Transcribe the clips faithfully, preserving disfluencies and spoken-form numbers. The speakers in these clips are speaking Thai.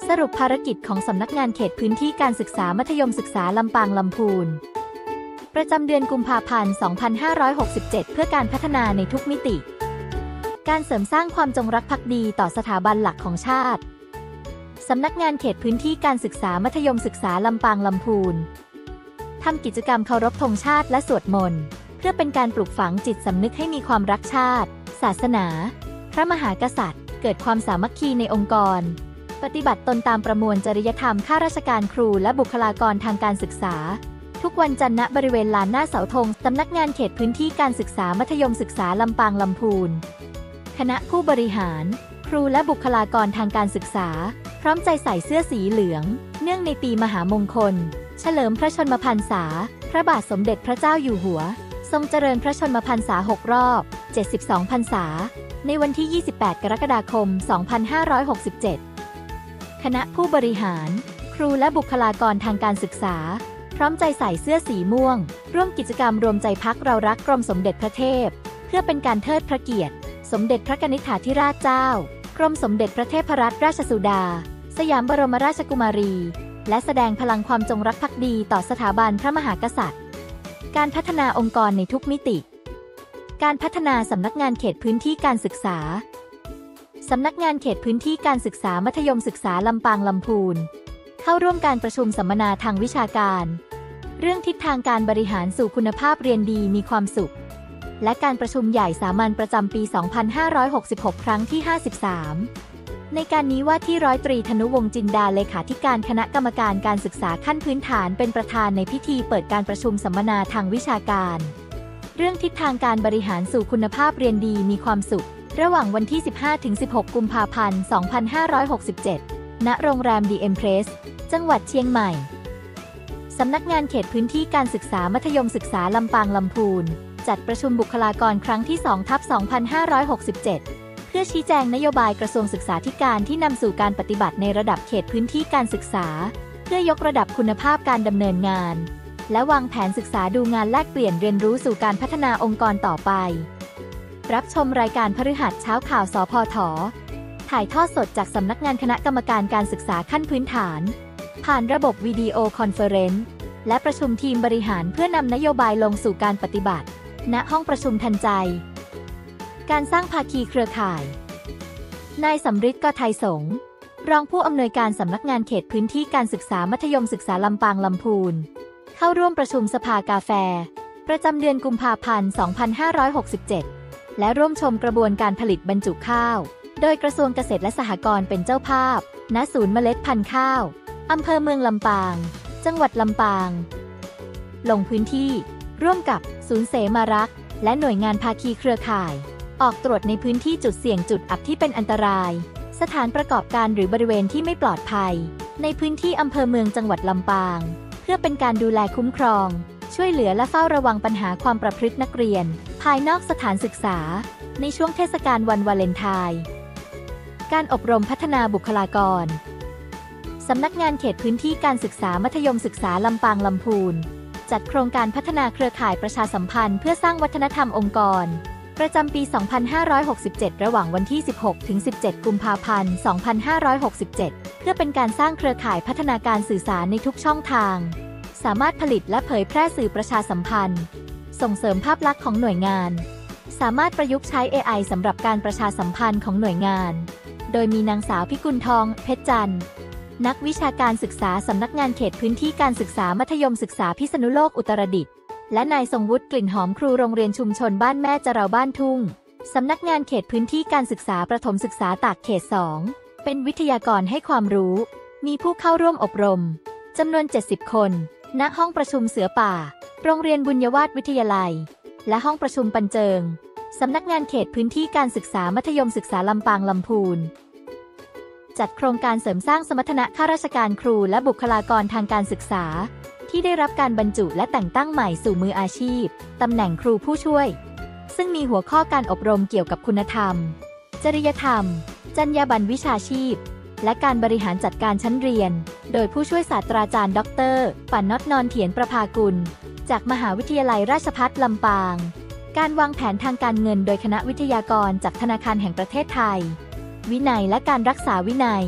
สรุปภารกิจของสำนักงานเขตพื้นที่การศึกษามัธยมศึกษาลำปางลำพูนประจำเดือนกุมภาพันธ์ สองพันห้าร้อยหกสิบเจ็ด เพื่อการพัฒนาในทุกมิติ การเสริมสร้างความจงรักภักดีต่อสถาบันหลักของชาติสำนักงานเขตพื้นที่การศึกษามัธยมศึกษาลำปางลำพูนทำกิจกรรมเคารพธงชาติและสวดมนต์เพื่อเป็นการปลูกฝังจิตสำนึกให้มีความรักชาติศาสนาพระมหากษัตริย์เกิดความสามัคคีในองค์กรปฏิบัติตนตามประมวลจริยธรรมข้าราชการครูและบุคลากรทางการศึกษาทุกวันจันทร์ณบริเวณลานหน้าเสาธงสำนักงานเขตพื้นที่การศึกษามัธยมศึกษาลำปางลำพูนคณะผู้บริหารครูและบุคลากรทางการศึกษาพร้อมใจใส่เสื้อสีเหลืองเนื่องในปีมหามงคลเฉลิมพระชนมพรรษาพระบาทสมเด็จพระเจ้าอยู่หัวทรงเจริญพระชนมพรรษาหกรอบเจ็ดสิบสองพรรษาในวันที่ยี่สิบแปดกรกฎาคมสองพันห้าร้อยหกสิบเจ็ดคณะผู้บริหารครูและบุคลากรทางการศึกษาพร้อมใจใส่เสื้อสีม่วงร่วมกิจกรรมรวมใจพักเรารักกรมสมเด็จพระเทพเพื่อเป็นการเทิดพระเกียรติสมเด็จพระกนิษฐาธิราชเจ้ากรมสมเด็จพระเทพรัตนราชสุดาสยามบรมราชกุมารีและแสดงพลังความจงรักภักดีต่อสถาบันพระมหากษัตริย์การพัฒนาองค์กรในทุกมิติการพัฒนาสำนักงานเขตพื้นที่การศึกษาสำนักงานเขตพื้นที่การศึกษามัธยมศึกษาลำปางลำพูนเข้าร่วมการประชุมสัมมนาทางวิชาการเรื่องทิศทางการบริหารสู่คุณภาพเรียนดีมีความสุขและการประชุมใหญ่สามัญประจำปี สองพันห้าร้อยหกสิบหก ครั้งที่ ห้าสิบสาม ในการนี้ว่าที่ร้อยตรีธนุวงศ์จินดาเลขาธิการคณะกรรมการการศึกษาขั้นพื้นฐานเป็นประธานในพิธีเปิดการประชุมสัมมนาทางวิชาการเรื่องทิศทางการบริหารสู่คุณภาพเรียนดีมีความสุขระหว่างวันที่ สิบห้าถึงสิบหก กุมภาพันธ์ สองพันห้าร้อยหกสิบเจ็ด ณ โรงแรมดีเอ็มเพรสจังหวัดเชียงใหม่สำนักงานเขตพื้นที่การศึกษามัธยมศึกษาลำปางลำพูนจัดประชุมบุคลากรครั้งที่ สอง ทับ สองพันห้าร้อยหกสิบเจ็ด เพื่อชี้แจงนโยบายกระทรวงศึกษาธิการที่นำสู่การปฏิบัติในระดับเขตพื้นที่การศึกษาเพื่อยกระดับคุณภาพการดำเนินงานและวางแผนศึกษาดูงานแลกเปลี่ยนเรียนรู้สู่การพัฒนาองค์กรต่อไปรับชมรายการพฤหัสเช้าข่าวสพท.ถ่ายทอดสดจากสำนักงานคณะกรรมการการศึกษาขั้นพื้นฐานผ่านระบบวิดีโอคอนเฟอเรนซ์และประชุมทีมบริหารเพื่อนำนโยบายลงสู่การปฏิบัติณห้องประชุมทันใจการสร้างภาคีเครือข่ายนายสำริด กไทยสงฆ์รองผู้อำนวยการสำนักงานเขตพื้นที่การศึกษามัธยมศึกษาลำปางลำพูนเข้าร่วมประชุมสภากาแฟประจำเดือนกุมภาพันธ์ สองพันห้าร้อยหกสิบเจ็ด และร่วมชมกระบวนการผลิตบรรจุข้าวโดยกระทรวงเกษตรและสหกรณ์เป็นเจ้าภาพณศูนย์เมล็ดพันธุ์ข้าวอำเภอเมืองลำปางจังหวัดลำปางลงพื้นที่ร่วมกับศูนย์เสมารักษ์และหน่วยงานภาคีเครือข่ายออกตรวจในพื้นที่จุดเสี่ยงจุดอับที่เป็นอันตรายสถานประกอบการหรือบริเวณที่ไม่ปลอดภัยในพื้นที่อำเภอเมืองจังหวัดลำปางเพื่อเป็นการดูแลคุ้มครองช่วยเหลือและเฝ้าระวังปัญหาความประพฤตินักเรียนภายนอกสถานศึกษาในช่วงเทศกาลวันวาเลนไทน์การอบรมพัฒนาบุคลากรสำนักงานเขตพื้นที่การศึกษามัธยมศึกษาลำปางลำพูนจัดโครงการพัฒนาเครือข่ายประชาสัมพันธ์เพื่อสร้างวัฒนธรรมองค์กรประจำปี สองพันห้าร้อยหกสิบเจ็ด ระหว่างวันที่ สิบหกถึงสิบเจ็ด กุมภาพันธ์ สองพันห้าร้อยหกสิบเจ็ด เพื่อเป็นการสร้างเครือข่ายพัฒนาการสื่อสารในทุกช่องทางสามารถผลิตและเผยแพร่สื่อประชาสัมพันธ์ส่งเสริมภาพลักษณ์ของหน่วยงานสามารถประยุกต์ใช้ เอ ไอ สำหรับการประชาสัมพันธ์ของหน่วยงานโดยมีนางสาวพิกุลทองเพชรจันทร์นักวิชาการศึกษาสำนักงานเขตพื้นที่การศึกษามัธยมศึกษาพิษณุโลกอุตรดิตถ์และนายทรงวุฒิกลิ่นหอมครูโรงเรียนชุมชนบ้านแม่จะเราบ้านทุ่งสำนักงานเขตพื้นที่การศึกษาประถมศึกษาตากเขต สองเป็นวิทยากรให้ความรู้มีผู้เข้าร่วมอบรมจำนวนเจ็ดสิบคนณห้องประชุมเสือป่าโรงเรียนบุญยวาสวิทยาลัยและห้องประชุมปันเจิงสำนักงานเขตพื้นที่การศึกษามัธยมศึกษาลำปางลำพูนจัดโครงการเสริมสร้างสมรรถนะข้าราชการครูและบุคลากรทางการศึกษาที่ได้รับการบรรจุและแต่งตั้งใหม่สู่มืออาชีพตำแหน่งครูผู้ช่วยซึ่งมีหัวข้อการอบรมเกี่ยวกับคุณธรรมจริยธรรมจรรยาบรรณวิชาชีพและการบริหารจัดการชั้นเรียนโดยผู้ช่วยศาสตราจารย์ดร.ป่านน็อตนอนเถียนประภากุลจากมหาวิทยาลัยราชภัฏลำปางการวางแผนทางการเงินโดยคณะวิทยากรจากธนาคารแห่งประเทศไทยวินัยและการรักษาวินัย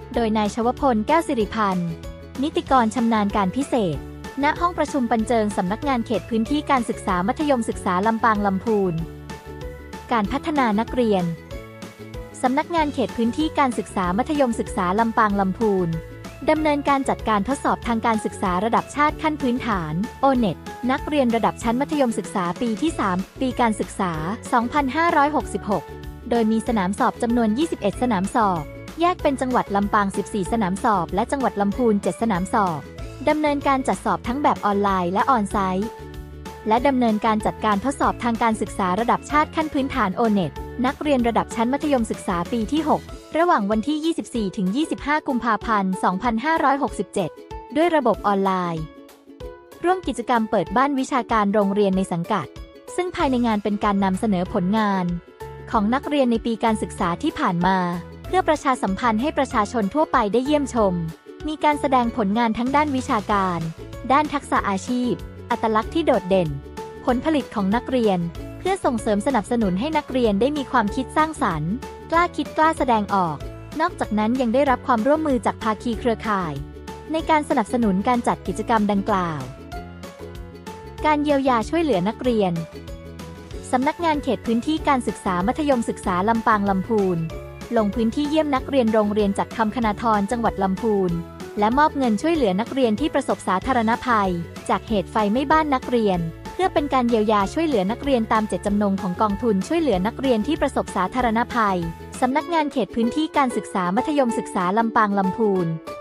โดยนายชวพลแก้วสิริพันธ์นิติกรชำนาญการพิเศษณห้องประชุมปัญเจิงสำนักงานเขตพื้นที่การศึกษามัธยมศึกษาลำปางลำพูนการพัฒนานักเรียนสำนักงานเขตพื้นที่การศึกษามัธยมศึกษาลำปางลำพูนดำเนินการจัดการทดสอบทางการศึกษาระดับชาติขั้นพื้นฐาน โอ เน็ต นักเรียนระดับชั้นมัธยมศึกษาปีที่ สาม ปีการศึกษา สองพันห้าร้อยหกสิบหก โดยมีสนามสอบจำนวน ยี่สิบเอ็ด สนามสอบ แยกเป็นจังหวัดลำปาง สิบสี่ สนามสอบ และจังหวัดลำพูน เจ็ด สนามสอบ ดำเนินการจัดสอบทั้งแบบออนไลน์และออนไซต์ และดำเนินการจัดการทดสอบทางการศึกษาระดับชาติขั้นพื้นฐาน โอ เน็ต นักเรียนระดับชั้นมัธยมศึกษาปีที่ หก ระหว่างวันที่ ยี่สิบสี่ ถึง ยี่สิบห้า กุมภาพันธ์ สองพันห้าร้อยหกสิบเจ็ด ด้วยระบบออนไลน์ ร่วมกิจกรรมเปิดบ้านวิชาการโรงเรียนในสังกัด ซึ่งภายในงานเป็นการนำเสนอผลงาน ของนักเรียนในปีการศึกษาที่ผ่านมา เพื่อประชาสัมพันธ์ให้ประชาชนทั่วไปได้เยี่ยมชม มีการแสดงผลงานทั้งด้านวิชาการ ด้านทักษะอาชีพ อัตลักษณ์ที่โดดเด่น ผลผลิตของนักเรียน เพื่อส่งเสริมสนับสนุนให้นักเรียนได้มีความคิดสร้างสรรค์ กล้าคิดกล้าแสดงออก นอกจากนั้นยังได้รับความร่วมมือจากภาคีเครือข่าย ในการสนับสนุนการจัดกิจกรรมดังกล่าว การเยียวยาช่วยเหลือนักเรียนสำนักงานเขตพื้นที่การศึกษามัธยมศึกษาลำปางลำพูนลงพื้นที่เยี่ยมนักเรียนโรงเรียนจากคำคณาธรจังหวัดลำพูนและมอบเงินช่วยเหลือนักเรียนที่ประสบสาธารณภัยจากเหตุไฟไหม้บ้านนักเรียนเพื่อเป็นการเยียวยาช่วยเหลือนักเรียนตามเจตจำนงของกองทุนช่วยเหลือนักเรียนที่ประสบสาธารณภัยสำนักงานเขตพื้นที่การศึกษามัธยมศึกษาลำปางลำพูน